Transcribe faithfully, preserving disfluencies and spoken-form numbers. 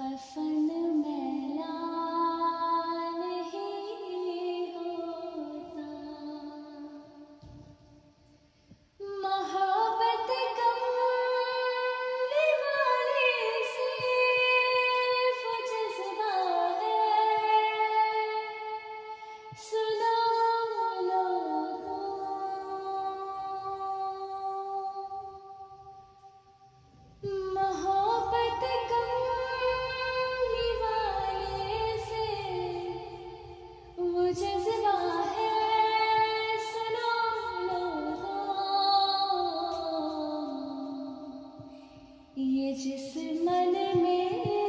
कफन मैला नहीं होता, मोहब्बत कमली वाले से वो जज्बा है, सुना लोगों। मोहब्बत कमली वाले से वो जज्बा है, सुनो लोगों। ये जिस मन में